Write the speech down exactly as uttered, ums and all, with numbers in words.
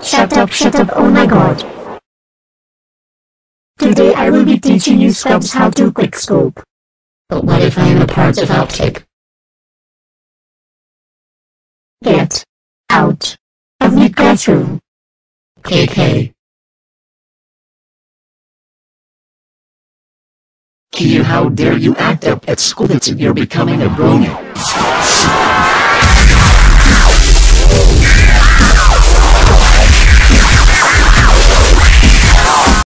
Shut up, shut up, oh my god. Today I will be teaching you scrubs how to quickscope. But what if I am a part of outtake? Get out of the classroom. K K. Caillou, how dare you act up at school? That's it, you're becoming a brony.